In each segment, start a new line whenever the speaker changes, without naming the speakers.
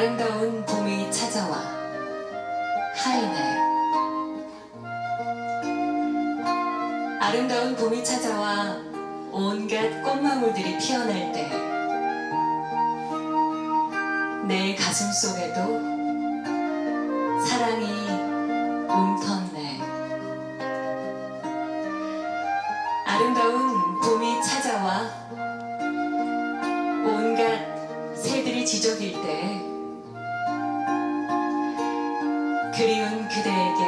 아름다운 봄이 찾아와 하이네. 아름다운 봄이 찾아와 온갖 꽃망울들이 피어날 때 내 가슴 속에도 사랑이 움텄네. 아름다운 봄이 찾아와 온갖 새들이 지저길 때 그리운 그대에게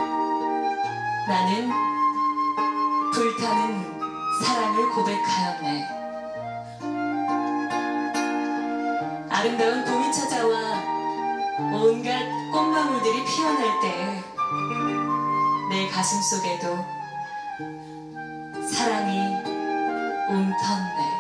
나는 불타는 사랑을 고백하였네. 아름다운 봄이 찾아와 온갖 꽃망울들이 피어날 때 내 가슴 속에도 사랑이 움텄네.